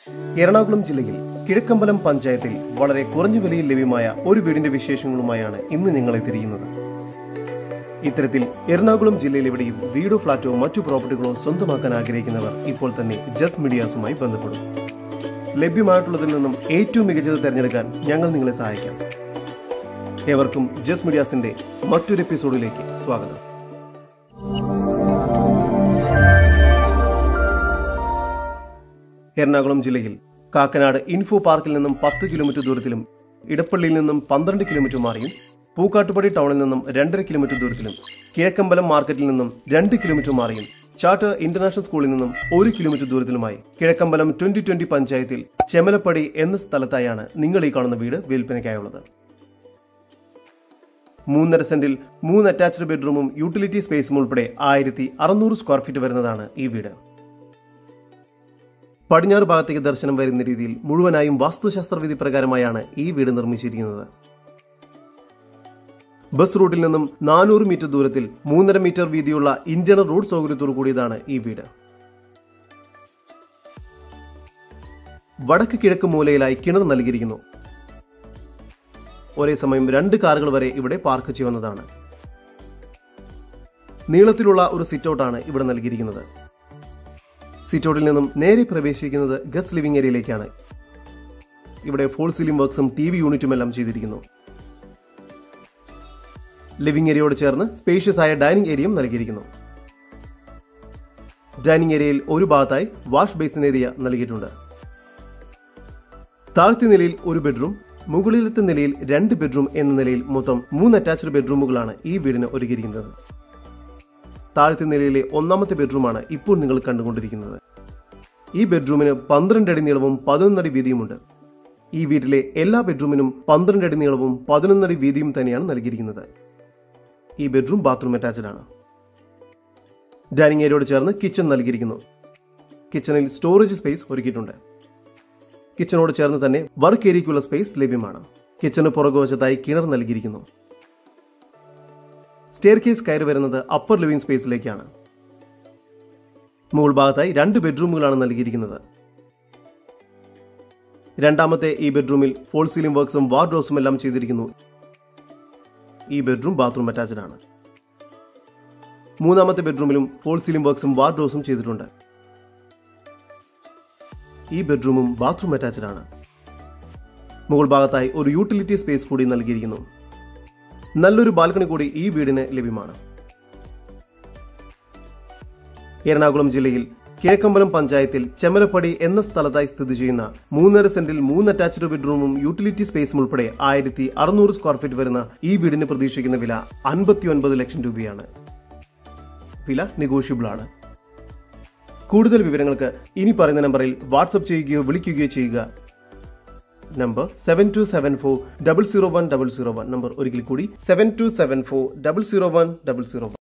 എറണാകുളം ജില്ലയിൽ കിഴക്കമ്പലം പഞ്ചായത്തിൽ വളരെ കുറഞ്ഞ വിലയിൽ ലഭ്യമായ ഒരു വീടിന്റെ വിശേഷങ്ങളുമായാണ് ഇന്ന് ഞങ്ങൾ എത്തിയിരിക്കുന്നത്. ഇത്തരത്തിൽ എറണാകുളം ജില്ലയിൽ എവിടെയും വീടോ ഫ്ളാറ്റോ മറ്റു പ്രോപ്പർട്ടികളോ സ്വന്തമാക്കാൻ ആഗ്രഹിക്കുന്നവർ ഇപ്പോൾ തന്നെ ജസ് മീഡിയാസുമായി ബന്ധപ്പെടും. ലഭ്യമായിട്ടുള്ളതിൽ നിന്നും ഏറ്റവും മികച്ചത് തിരഞ്ഞെടുക്കാൻ ഞങ്ങൾ നിങ്ങളെ സഹായിക്കാം. ഏവർക്കും ജസ് മീഡിയാസിന്റെ മറ്റൊരു എപ്പിസോഡിലേക്ക് സ്വാഗതം. എറണാകുളം ജില്ലയിൽ കാക്കനാട് ഇൻഫോ പാർക്കിൽ നിന്നും 10 കിലോമീറ്റർ ദൂരത്തിലും ഇടപ്പള്ളിയിൽ നിന്നും 12 കിലോമീറ്റർ മാറിയും പൂക്കാട്ടുപടി ടൗണിൽ നിന്നും 2.5 കിലോമീറ്റർ ദൂരത്തിലും കിഴക്കമ്പലം മാർക്കറ്റിൽ നിന്നും 2 കിലോമീറ്റർ മാറിയും ചാർട്ടർ ഇന്റർനാഷണൽ സ്കൂളിൽ നിന്നും 1 കിലോമീറ്റർ ദൂരത്തിലുമായി കിഴക്കമ്പലം 2020 പഞ്ചായത്തിൽ ചെമലപ്പടി എന്ന സ്ഥലത്തായാണ് നിങ്ങൾ ഈ കാണുന്ന വീട് വിൽപ്പനയ്ക്കായുള്ളത്. 3.5 സെന്റിൽ 3 അറ്റാച്ച്ഡ് ബെഡ്റൂമും യൂട്ടിലിറ്റി സ്പേസും ഉൾപ്പെടെ 1600 സ്ക്വയർ ഫീറ്റ് വരുന്നതാണ് ഈ വീട്. പടിഞ്ഞാറ് ഭാഗത്തേക്ക് ദർശനം വരുന്ന രീതിയിൽ മുഴുവനായും വാസ്തുശാസ്ത്ര വിധി പ്രകാരമായാണ് ഈ വീട് നിർമ്മിച്ചിരിക്കുന്നത്. ബസ് റൂട്ടിൽ നിന്നും 400 മീറ്റർ ദൂരത്തിൽ 3.5 മീറ്റർ വീതിയുള്ള ഇന്റേണൽ റോഡ് സൗകര്യത്തോടു കൂടിയതാണ് ഈ വീട്. വടക്ക് കിഴക്ക് മൂലയിലായി കിണർ നൽകിയിരിക്കുന്നു. ഒരേ സമയം 2 കാറുകൾ വരെ ഇവിടെ പാർക്ക് ചെയ്യുന്നതാണ്. നീളത്തിലുള്ള ഒരു സിറ്റൗട്ടാണ് ഇവിടെ നൽകിയിരിക്കുന്നത്. സിറ്റൗട്ടിൽ നിന്നും നേരെ പ്രവേശിക്കുന്നത് ഗസ്റ്റ് ലിവിംഗ് ഏരിയയിലേക്കാണ്. ഇവിടെ ഫോൾ സീലിംഗ് വർക്ക്സും TV യൂണിറ്റും എല്ലാം ചെയ്തിരിക്കുന്നു. ലിവിംഗ് ഏരിയയോട് ചേർന്ന് സ്പേഷ്യസ് ആയ ഡൈനിങ് ഏരിയയും നൽകിയിരിക്കുന്നു. ഡൈനിങ് ഏരിയയിൽ ഒരു ഭാഗത്തായി വാഷ് ബേസിൻ ഏരിയ നൽകിയിട്ടുണ്ട്. താഴത്തെ നിലയിൽ ഒരു ബെഡ്റൂം, മുകളിലത്തെ നിലയിൽ 2 ബെഡ്റൂം എന്ന നിലയിൽ മൊത്തം 3 അറ്റാച്ച്ഡ് ബെഡ്റൂമുകളാണ് ഈ വീടിന് ഒരുക്കിയിരിക്കുന്നത്. താഴത്തെ നിലയിലെ 1ാമത്തെ ബെഡ്റൂമാണ് ഇപ്പോൾ നിങ്ങൾ കണ്ടുകൊണ്ടിരിക്കുന്നത്. ഈ ബെഡ്റൂമിന് 12 അടി നീളവും 11 അടി വീതിയുമുണ്ട്. ഈ വീട്ടിലെ എല്ലാ ബെഡ്റൂമിനും 12 അടി നീളവും 11 അടി വീതിയും തന്നെയാണ് നൽകിയിരിക്കുന്നത്. ഈ ബെഡ്റൂം ബാത്റൂം അറ്റാച്ച്ഡ് ആണ്. ഡൈനിങ് ഏരിയയോട് ചേർന്ന് കിച്ചൺ നൽകിയിരിക്കുന്നു. കിച്ചണിൽ സ്റ്റോറേജ് സ്പേസ് ഒരുക്കിയിട്ടുണ്ട്. കിച്ചണോട് ചേർന്ന് തന്നെ വർക്ക് ഏരിയയ്ക്കുള്ള സ്പേസ് ലഭ്യമാണ്. കിച്ചണ് പുറകുവശത്തായി കിണർ നൽകിയിരിക്കുന്നു. സ്റ്റെയർ കേസ് കയറി വരുന്നത് അപ്പർ ലിവിംഗ് സ്പേസിലേക്കാണ്. മുകൾ ഭാഗത്തായി 2 ബെഡ്റൂമുകളാണ് നൽകിയിരിക്കുന്നത്. 2ാമത്തെ ഈ ബെഡ്റൂമിൽ ഫോൾ സീലിംഗ് വർക്ക്സും വാർഡ്രോബ്സും എല്ലാം ചെയ്തിരിക്കുന്നു. ഈ ബെഡ്റൂം ബാത്റൂം അറ്റാച്ച്ഡ് ആണ്. 3ാമത്തെ ബെഡ്റൂമിലും ഫോൾ സീലിംഗ് വർക്ക്സും വാർഡ്രോബ്സും ചെയ്തിട്ടുണ്ട്. ഈ ബെഡ്റൂമും ബാത്റൂം അറ്റാച്ച്ഡ് ആണ്. മുകൾ ഭാഗത്തായി ഒരു യൂട്ടിലിറ്റി സ്പേസ് കൂടി നൽകിയിരിക്കുന്നു. നല്ലൊരു ബാൽക്കണി കൂടി ഈ വീടിന് ലഭ്യമാണ്. എറണാകുളം ജില്ലയിൽ കിഴക്കമ്പലം പഞ്ചായത്തിൽ ചെമലപ്പടി എന്ന സ്ഥലത്തായി സ്ഥിതി ചെയ്യുന്ന 3.5 സെന്റിൽ 3 അറ്റാച്ച്ഡ് ബെഡ്റൂമും യൂട്ടിലിറ്റി സ്പേസും ഉൾപ്പെടെ 1600 സ്ക്വയർ ഫീറ്റ് വരുന്ന ഈ വീടിന് പ്രതീക്ഷിക്കുന്ന വില 59 ലക്ഷം രൂപയാണ്. വില നെഗോഷ്യബിൾ ആണ്. കൂടുതൽ വിവരങ്ങൾക്ക് ഇനി പറയുന്ന നമ്പറിൽ വാട്സ്ആപ്പ് ചെയ്യുകയോ വിളിക്കുകയോ ചെയ്യുക. നമ്പർ 7274 001 001. നമ്പർ ഒരിക്കൽ കൂടി 7274 001 001.